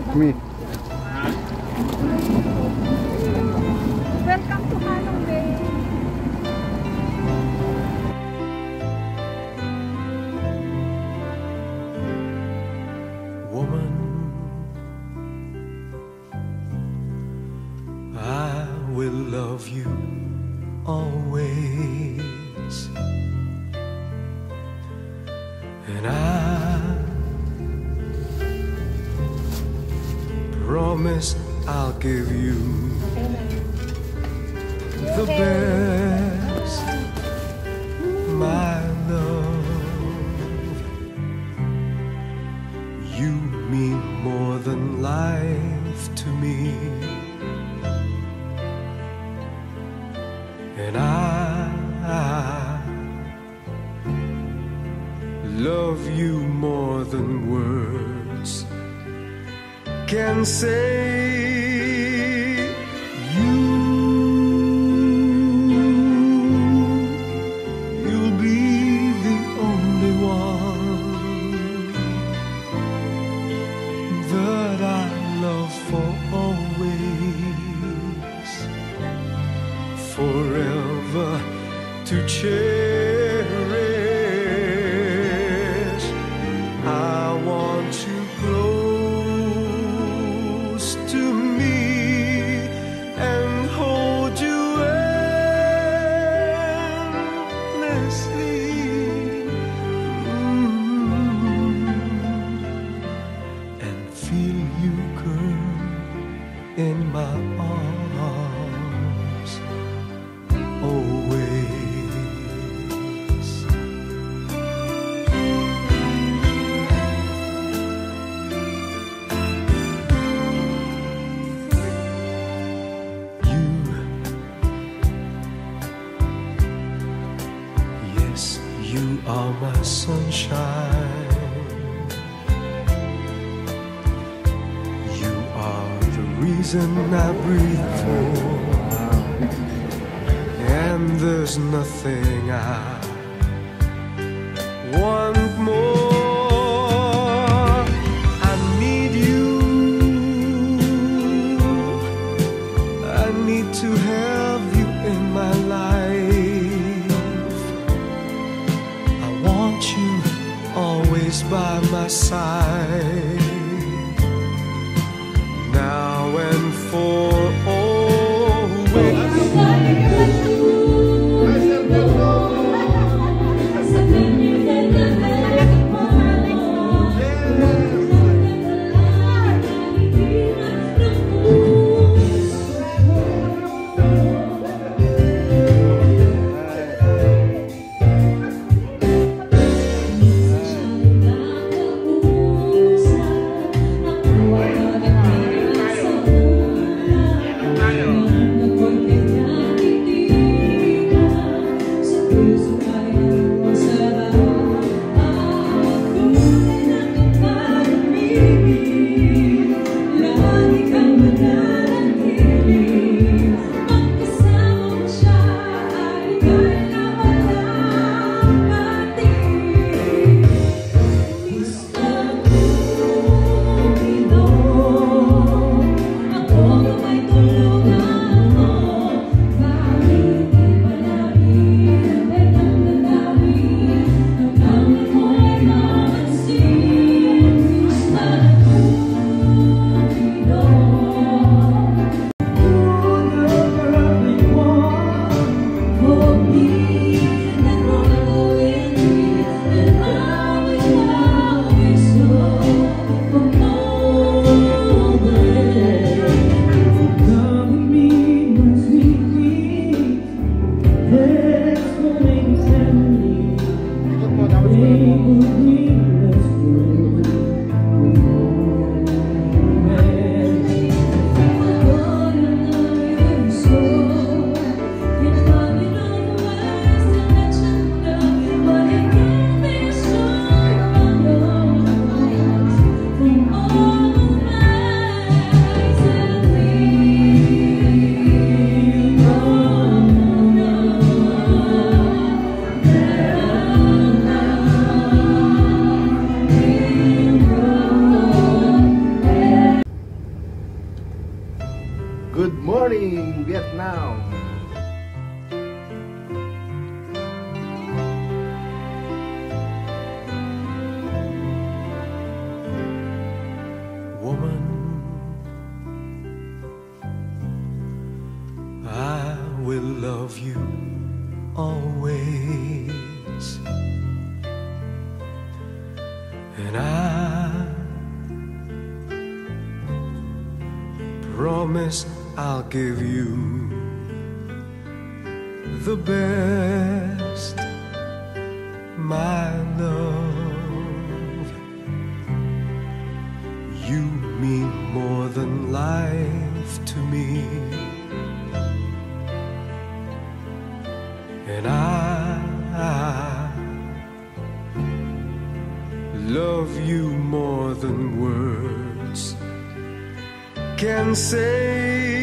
Me. Welcome to Halong Bay. Woman, I will love you always, and I promise I'll give you the best, my love. You mean more than life to me, and I love you more than words can say. You'll be the only one that I love for always, forever to cherish. I want you close to me and hold you endlessly. And feel you, girl, in my arms always. Yes, you are my sunshine. You are the reason I breathe for, and there's nothing I want more. I need you. I need to have you in my life. I want you always by my side, now and for always. now. Woman, I will love you always, and I promise I'll give you the best, my love. You mean more than life to me, and I love you more than words can say.